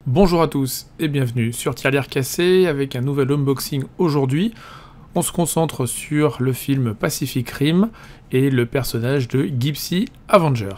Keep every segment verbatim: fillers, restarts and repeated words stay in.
Bonjour à tous et bienvenue sur Tirelire Cassé avec un nouvel unboxing aujourd'hui. On se concentre sur le film Pacific Rim et le personnage de Gypsy Avenger.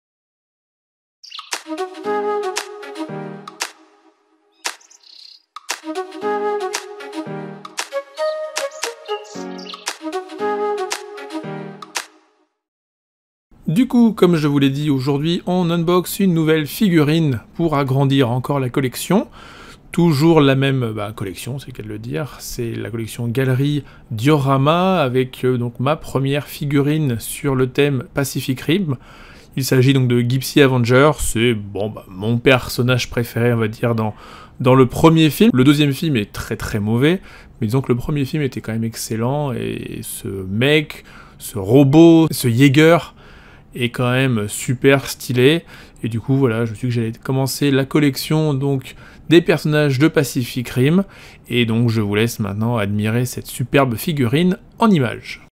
Du coup, comme je vous l'ai dit, aujourd'hui on unbox une nouvelle figurine pour agrandir encore la collection. Toujours la même bah, collection, c'est le cas de le dire, c'est la collection Galerie Diorama avec euh, donc ma première figurine sur le thème Pacific Rim. Il s'agit donc de Gypsy Avenger, c'est bon, bah, mon personnage préféré on va dire dans, dans le premier film. Le deuxième film est très très mauvais, mais disons que le premier film était quand même excellent et ce mec, ce robot, ce Jaeger est quand même super stylé, et du coup voilà, je me suis dit que j'allais commencer la collection donc des personnages de Pacific Rim, et donc je vous laisse maintenant admirer cette superbe figurine en images.